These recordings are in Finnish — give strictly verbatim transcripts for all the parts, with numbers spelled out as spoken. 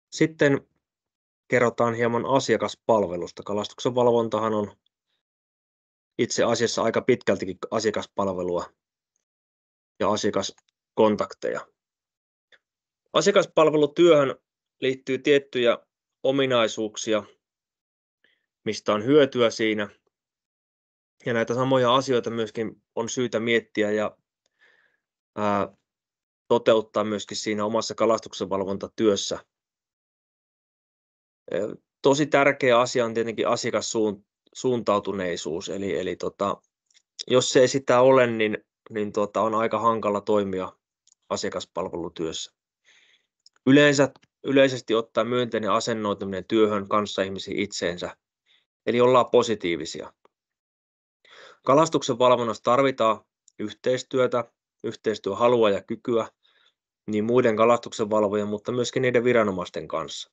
Sitten kerrotaan hieman asiakaspalvelusta. Kalastuksen valvontahan on itse asiassa aika pitkältikin asiakaspalvelua ja asiakaskontakteja. Asiakaspalvelutyöhön liittyy tiettyjä ominaisuuksia, mistä on hyötyä siinä. Ja näitä samoja asioita myöskin on syytä miettiä ja ää, toteuttaa myöskin siinä omassa kalastuksen valvontatyössä. Tosi tärkeä asia on tietenkin asiakassuuntautuneisuus, eli, eli tota, jos se ei sitä ole, niin, niin tota, on aika hankala toimia asiakaspalvelutyössä. Yleensä, yleisesti ottaen myönteinen asennoituminen työhön kanssaihmisiin itseensä, eli ollaan positiivisia. Kalastuksen valvonnassa tarvitaan yhteistyötä, yhteistyöhalua ja kykyä niin muiden kalastuksen valvojien, mutta myöskin niiden viranomaisten kanssa.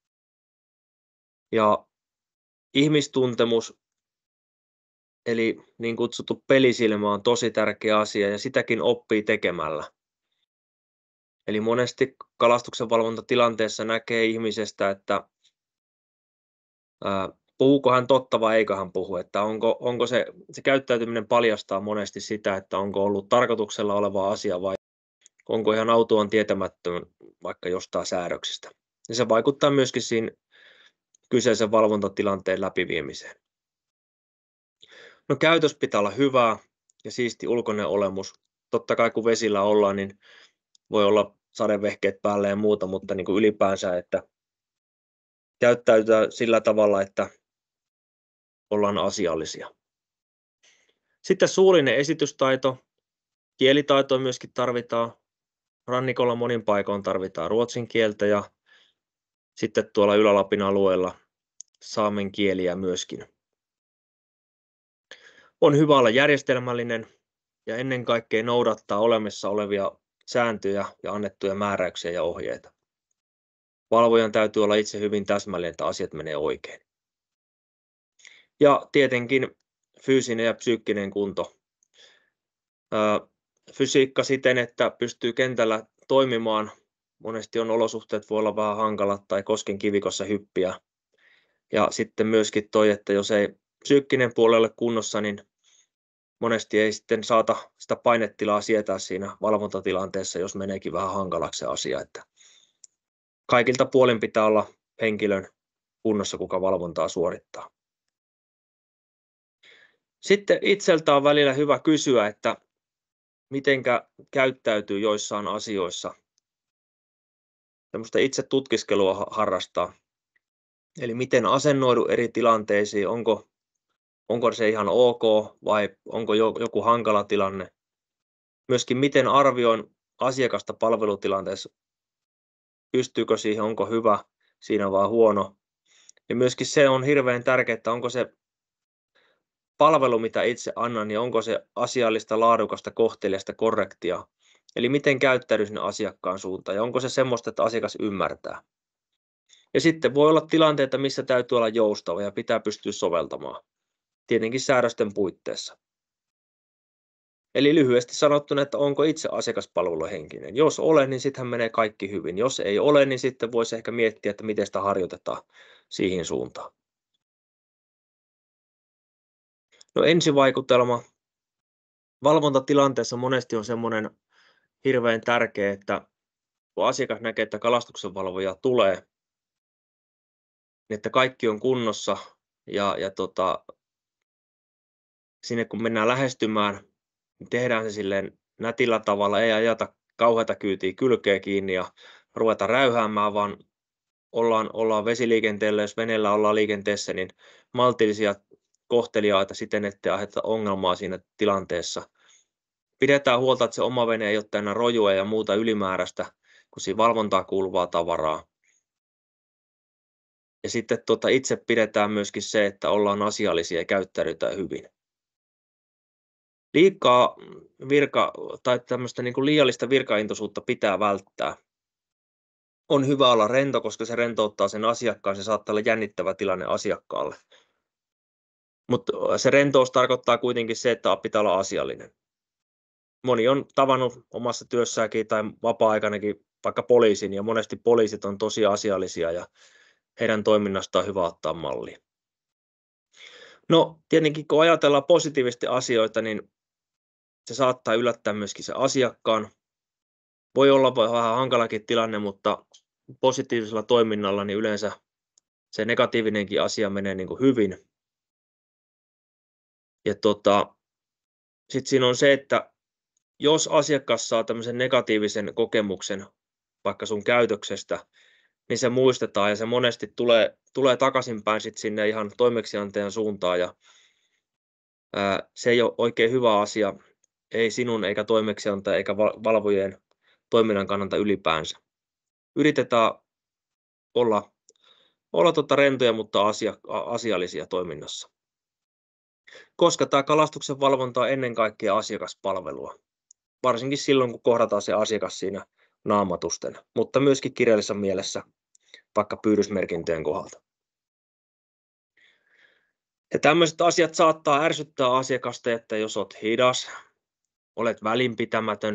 Ja ihmistuntemus, eli niin kutsuttu pelisilmä, on tosi tärkeä asia ja sitäkin oppii tekemällä. Eli monesti kalastuksen valvontatilanteessa näkee ihmisestä, että ää, puhuuko hän totta vai eikö hän puhu, että onko, onko se, se käyttäytyminen paljastaa monesti sitä, että onko ollut tarkoituksella oleva asia vai onko ihan autuaan tietämättömän vaikka jostain säädöksistä. Ja se vaikuttaa myöskin siinä kyseisen valvontatilanteen läpiviemiseen. No, käytös pitää olla hyvää ja siisti ulkoinen olemus. Totta kai kun vesillä ollaan, niin voi olla sadevehkeet päällä ja muuta, mutta niin kuin ylipäänsä, että käyttäytyy sillä tavalla, että ollaan asiallisia. Sitten suullinen esitystaito. Kielitaitoa myöskin tarvitaan. Rannikolla monin paikoin tarvitaan ruotsin kieltä ja sitten tuolla Ylä-Lapin alueella saamen kieliä myöskin. On hyvä olla järjestelmällinen ja ennen kaikkea noudattaa olemassa olevia sääntöjä ja annettuja määräyksiä ja ohjeita. Valvojan täytyy olla itse hyvin täsmällinen, että asiat menee oikein. Ja tietenkin fyysinen ja psyykkinen kunto. Fysiikka siten, että pystyy kentällä toimimaan. Monesti on olosuhteet voi olla vähän hankalat tai kosken kivikossa hyppiä. Ja sitten myöskin toi, että jos ei psyykkinen puoli ole kunnossa, niin monesti ei sitten saata sitä painetilaa sietää siinä valvontatilanteessa, jos meneekin vähän hankalaksi se asia. Että kaikilta puolin pitää olla henkilön kunnossa, kuka valvontaa suorittaa. Sitten itseltä on välillä hyvä kysyä, että mitenkä käyttäytyy joissain asioissa. Tämmöistä itse tutkiskelua harrastaa. Eli miten asennoidu eri tilanteisiin, onko, onko se ihan ok vai onko joku hankala tilanne. Myöskin miten arvioin asiakasta palvelutilanteessa, pystyykö siihen, onko hyvä siinä vai huono. Ja myöskin se on hirveän tärkeää, että onko se palvelu, mitä itse annan, niin onko se asiallista, laadukasta, kohteliasta, korrektia. Eli miten käyttäydy sinne asiakkaan suuntaan ja onko se semmoista, että asiakas ymmärtää. Ja sitten voi olla tilanteita, missä täytyy olla joustava ja pitää pystyä soveltamaan. Tietenkin säädösten puitteissa. Eli lyhyesti sanottuna, että onko itse asiakaspalveluhenkinen. Jos olen, niin sittenhän menee kaikki hyvin. Jos ei ole, niin sitten voisi ehkä miettiä, että miten sitä harjoitetaan siihen suuntaan. No, ensivaikutelma. Valvontatilanteessa monesti on semmoinen hirveän tärkeä, että kun asiakas näkee, että kalastuksenvalvoja tulee, niin että kaikki on kunnossa ja, ja tota, sinne kun mennään lähestymään, niin tehdään se silleen nätillä tavalla, ei ajata kauheata kyytiä kylkeä kiinni ja ruveta räyhäämään, vaan ollaan, ollaan vesiliikenteellä, jos veneellä ollaan liikenteessä, niin maltillisia, kohteliaita siten, ettei aiheuta ongelmaa siinä tilanteessa. Pidetään huolta, että se oma vene ei ole täynnä rojua ja muuta ylimääräistä, kun siinä valvontaa kuuluvaa tavaraa. Ja sitten tuota, itse pidetään myöskin se, että ollaan asiallisia ja käyttäydytään hyvin. Liikaa virka tai tämmöistä niin kuin liiallista virkaintoisuutta pitää välttää. On hyvä olla rento, koska se rentouttaa sen asiakkaan, se saattaa olla jännittävä tilanne asiakkaalle. Mutta se rentous tarkoittaa kuitenkin se, että pitää olla asiallinen. Moni on tavannut omassa työssäänkin tai vapaa-aikanakin vaikka poliisin, ja monesti poliisit on tosi asiallisia ja heidän toiminnastaan on hyvä ottaa mallia. No tietenkin kun ajatellaan positiivisesti asioita, niin se saattaa yllättää myöskin se asiakkaan. Voi olla vähän hankalakin tilanne, mutta positiivisella toiminnalla niin yleensä se negatiivinenkin asia menee niin kuin hyvin. Ja tota, sitten siinä on se, että jos asiakas saa tämmöisen negatiivisen kokemuksen vaikka sun käytöksestä, niin se muistetaan ja se monesti tulee, tulee takaisinpäin sit sinne ihan toimeksiantajan suuntaan. Ja, ää, se ei ole oikein hyvä asia, ei sinun eikä toimeksiantaja eikä valvojien toiminnan kannalta ylipäänsä. Yritetään olla, olla tota rentoja, mutta asia, asiallisia toiminnassa. Koska tämä kalastuksen valvonta on ennen kaikkea asiakaspalvelua. Varsinkin silloin, kun kohdataan se asiakas siinä naamatusten, mutta myöskin kirjallisessa mielessä, vaikka pyydysmerkintöjen kohdalta. Ja tämmöiset asiat saattaa ärsyttää asiakasta, että jos olet hidas, olet välinpitämätön,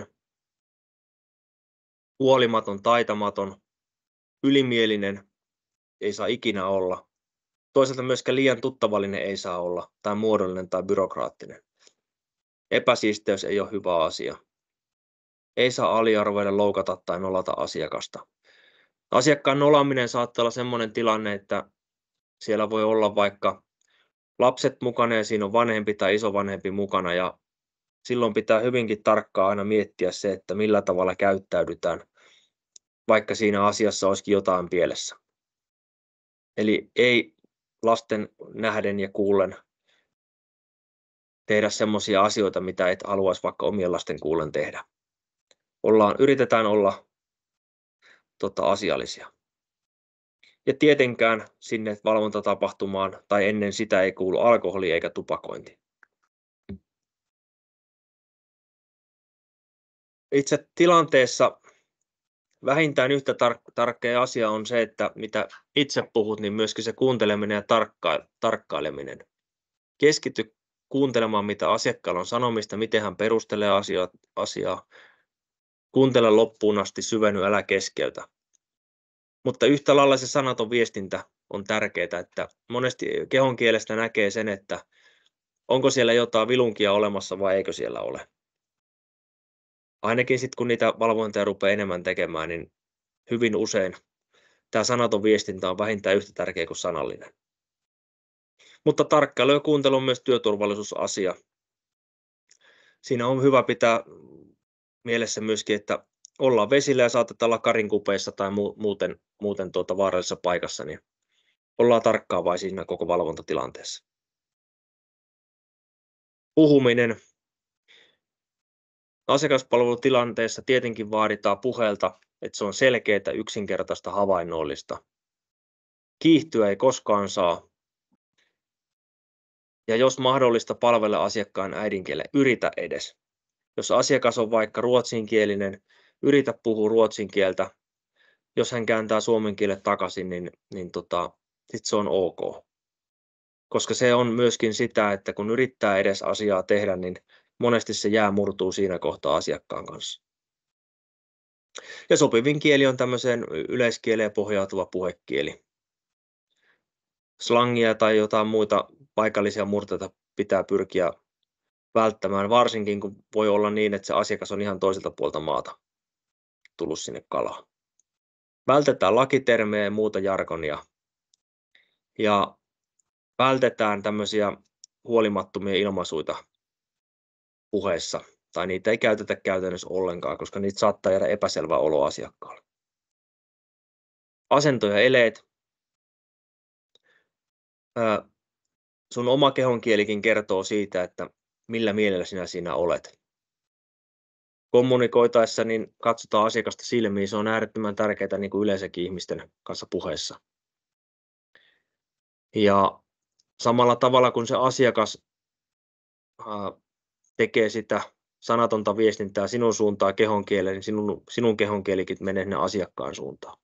huolimaton, taitamaton, ylimielinen, ei saa ikinä olla. Toisaalta myöskään liian tuttavallinen ei saa olla, tai muodollinen tai byrokraattinen. Epäsiisteys ei ole hyvä asia. Ei saa aliarvoida, loukata tai nolata asiakasta. Asiakkaan nolaaminen saattaa olla sellainen tilanne, että siellä voi olla vaikka lapset mukana ja siinä on vanhempi tai isovanhempi mukana, ja silloin pitää hyvinkin tarkkaan aina miettiä se, että millä tavalla käyttäydytään, vaikka siinä asiassa olisikin jotain pielessä. Eli ei lasten nähden ja kuullen tehdä semmoisia asioita, mitä et haluaisi vaikka omien lasten kuullen tehdä. Ollaan, yritetään olla tota, asiallisia. Ja tietenkään sinne valvontatapahtumaan tai ennen sitä ei kuulu alkoholi eikä tupakointi. Itse tilanteessa vähintään yhtä tar- tärkeä asia on se, että mitä itse puhut, niin myöskin se kuunteleminen ja tarkka- tarkkaileminen. Keskity kuuntelemaan, mitä asiakkaalla on sanomista, miten hän perustelee asia- asiaa. Kuuntele loppuun asti, syvenny, älä keskeytä. Mutta yhtä lailla se sanaton viestintä on tärkeää, että monesti kehon kielestä näkee sen, että onko siellä jotain vilunkia olemassa vai eikö siellä ole. Ainakin sitten kun niitä valvontoja rupeaa enemmän tekemään, niin hyvin usein tämä sanaton viestintä on vähintään yhtä tärkeä kuin sanallinen. Mutta tarkkailu ja kuuntelu on myös työturvallisuusasia. Siinä on hyvä pitää mielessä myöskin, että ollaan vesillä ja saatetaan olla karinkupeissa tai muuten, muuten tuota vaarallisessa paikassa, niin ollaan tarkkaavaisia siinä koko valvontatilanteessa. Puhuminen. Asiakaspalvelutilanteessa tietenkin vaaditaan puheelta, että se on selkeää, yksinkertaista, havainnollista. Kiihtyä ei koskaan saa. Ja jos mahdollista, palvele asiakkaan äidinkielen, yritä edes. Jos asiakas on vaikka ruotsinkielinen, yritä puhua ruotsin kieltä. Jos hän kääntää suomen kielen takaisin, niin, niin tota, sit se on ok. Koska se on myöskin sitä, että kun yrittää edes asiaa tehdä, niin monesti se jää murtuu siinä kohtaa asiakkaan kanssa. Ja sopivin kieli on tämmöiseen yleiskieleen pohjautuva puhekieli. Slangia tai jotain muita paikallisia murteita pitää pyrkiä välttämään, varsinkin kun voi olla niin, että se asiakas on ihan toiselta puolta maata tullut sinne kalaan. Vältetään lakitermejä ja muuta jargonia. Ja vältetään tämmöisiä huolimattomia ilmaisuita puheessa, tai niitä ei käytetä käytännössä ollenkaan, koska niitä saattaa jäädä epäselvä olo asiakkaalle. Asento ja eleet. Ää, sun oma kehonkielikin kertoo siitä, että millä mielellä sinä siinä olet. Kommunikoitaessa niin katsotaan asiakasta silmiin, se on äärettömän tärkeää niin kuin yleensäkin ihmisten kanssa puheessa. Ja samalla tavalla kun se asiakas ää, tekee sitä sanatonta viestintää sinun suuntaan kehonkieleen, niin sinun, sinun kehonkielikin menee sinne asiakkaan suuntaan.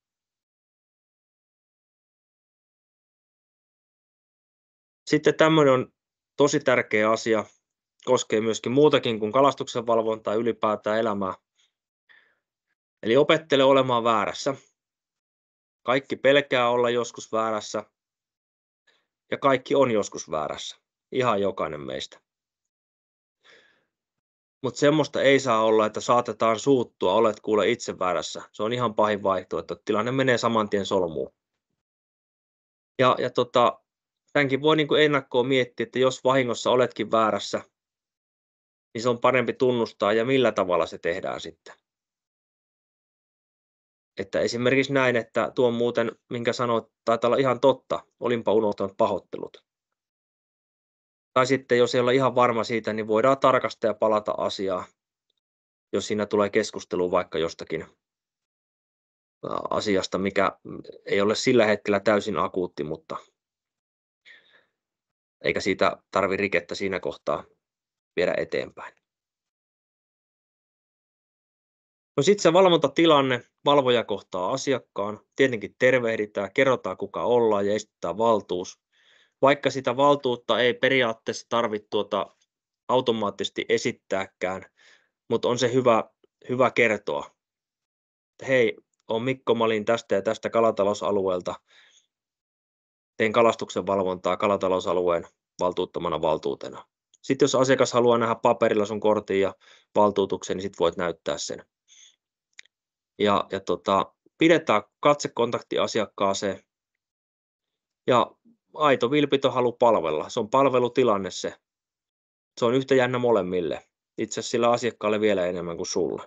Sitten tämmöinen on tosi tärkeä asia, koskee myöskin muutakin kuin kalastuksen valvontaa, ylipäätään elämää. Eli opettele olemaan väärässä. Kaikki pelkää olla joskus väärässä ja kaikki on joskus väärässä. Ihan jokainen meistä. Mutta semmoista ei saa olla, että saatetaan suuttua, olet kuule itse väärässä. Se on ihan pahin vaihtoehto, että tilanne menee saman tien solmuun. Ja, ja tota, tämänkin voi niin kuin ennakkoon miettiä, että jos vahingossa oletkin väärässä, niin se on parempi tunnustaa ja millä tavalla se tehdään sitten. Että esimerkiksi näin, että tuo muuten, minkä sanoit, taitaa olla ihan totta, olinpa unohtanut pahoittelut. Tai sitten jos ei olla ihan varma siitä, niin voidaan tarkastaa ja palata asiaa, jos siinä tulee keskustelu vaikka jostakin asiasta, mikä ei ole sillä hetkellä täysin akuutti, mutta eikä siitä tarvi rikettä siinä kohtaa viedä eteenpäin. No sitten se valvontatilanne, valvoja kohtaa asiakkaan, tietenkin tervehditään, kerrotaan kuka ollaan ja esitetään valtuus. Vaikka sitä valtuutta ei periaatteessa tarvitse tuota automaattisesti esittääkään, mutta on se hyvä, hyvä kertoa. Hei, olen Mikko Malin tästä ja tästä kalatalousalueelta. Teen kalastuksen valvontaa kalatalousalueen valtuuttamana valtuutena. Sitten jos asiakas haluaa nähdä paperilla sun kortin ja valtuutuksen, niin sit voit näyttää sen. Ja, ja tota, pidetään katsekontakti asiakkaaseen. Ja aito vilpitön halu palvella. Se on palvelutilanne se. Se on yhtä jännä molemmille. Itse asiassa sillä asiakkaalle vielä enemmän kuin sulle.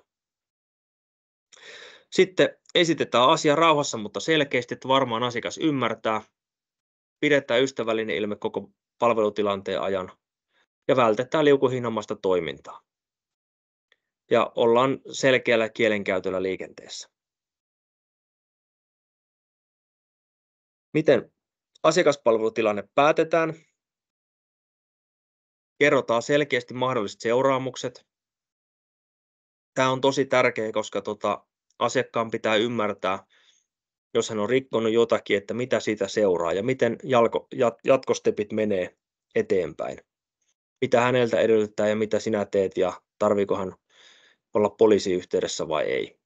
Sitten esitetään asia rauhassa, mutta selkeästi, että varmaan asiakas ymmärtää. Pidetään ystävällinen ilme koko palvelutilanteen ajan. Ja vältetään liukuhihnomasta toimintaa. Ja ollaan selkeällä kielenkäytöllä liikenteessä. Miten asiakaspalvelutilanne päätetään? Kerrotaan selkeästi mahdolliset seuraamukset. Tämä on tosi tärkeä, koska tota, asiakkaan pitää ymmärtää, jos hän on rikkonut jotakin, että mitä siitä seuraa ja miten jalko, jat, jatkostepit menee eteenpäin. Mitä häneltä edellyttää ja mitä sinä teet ja tarviiko hän olla poliisiyhteydessä vai ei.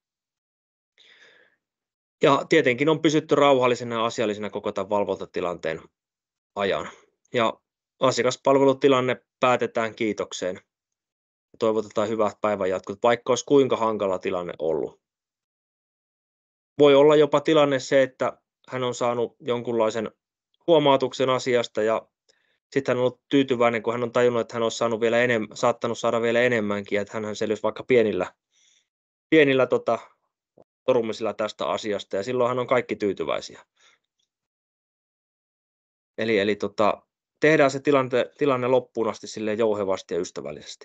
Ja tietenkin on pysytty rauhallisena ja asiallisena koko tämän valvontatilanteen ajan. Ja asiakaspalvelutilanne päätetään kiitokseen. Toivotetaan hyvät päivänjatkot, vaikka olisi kuinka hankala tilanne ollut. Voi olla jopa tilanne se, että hän on saanut jonkunlaisen huomautuksen asiasta ja sitten hän on ollut tyytyväinen, kun hän on tajunnut, että hän on saanut vielä enemmän, saattanut saada vielä enemmänkin, että hän selvisi vaikka pienillä, pienillä tota, torumisilla tästä asiasta ja silloin hän on kaikki tyytyväisiä. Eli, eli tota, tehdään se tilanne, tilanne loppuun asti silleen jouhevasti ja ystävällisesti.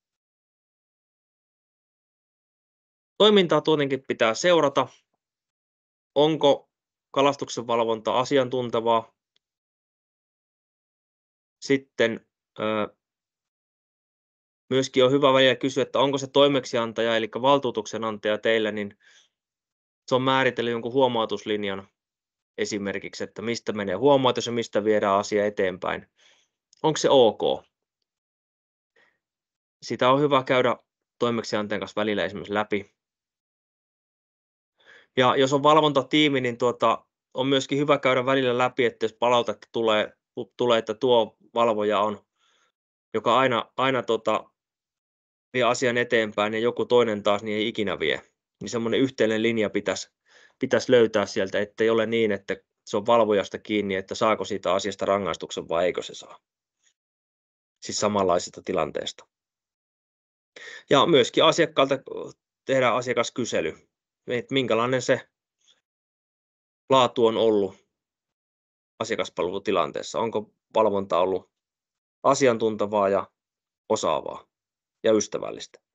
Toimintaa tietenkin pitää seurata. Onko kalastuksen valvonta asiantuntevaa? Sitten ö, myöskin on hyvä välillä kysyä, että onko se toimeksiantaja, eli valtuutuksen antaja teillä, niin se on määritellyt jonkun huomautuslinjan esimerkiksi, että mistä menee huomautus ja mistä viedään asia eteenpäin. Onko se ok? Sitä on hyvä käydä toimeksiantajan kanssa välillä esimerkiksi läpi. Ja jos on valvontatiimi, niin tuota, on myöskin hyvä käydä välillä läpi, että jos palautetta tulee, tulee että tuo valvoja on, joka aina, aina tota, vie asian eteenpäin ja joku toinen taas niin ei ikinä vie. Niin semmoinen yhteinen linja pitäisi, pitäisi löytää sieltä, ettei ole niin, että se on valvojasta kiinni, että saako siitä asiasta rangaistuksen vai eikö se saa. Siis samanlaisesta tilanteesta. Ja myöskin asiakkaalta tehdään asiakaskysely, että minkälainen se laatu on ollut asiakaspalvelutilanteessa. Onko valvonta ollut asiantuntevaa ja osaavaa ja ystävällistä.